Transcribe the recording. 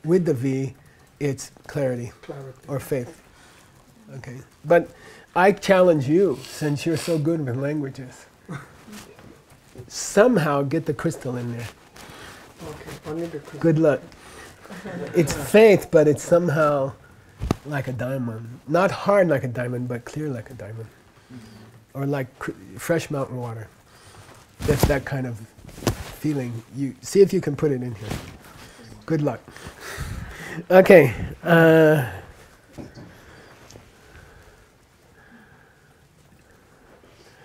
with the V, it's clarity. Or faith. Okay. But I challenge you, since you're so good with languages, somehow get the crystal in there. Okay, only the crystal. Good luck. It's faith, but it's somehow like a diamond. Not hard like a diamond, but clear like a diamond. Or like fresh mountain water. That's that kind of feeling. You see if you can put it in here. Good luck. Okay.